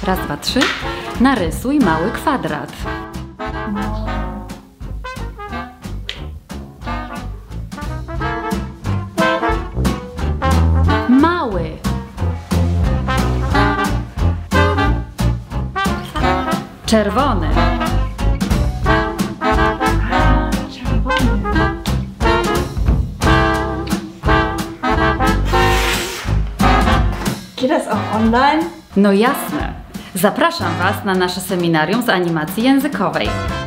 Raz, dwa, trzy. Narysuj mały kwadrat. Mały. Czerwony. Geht das auch online? No jasne. Zapraszam Was na nasze seminarium z animacji językowej.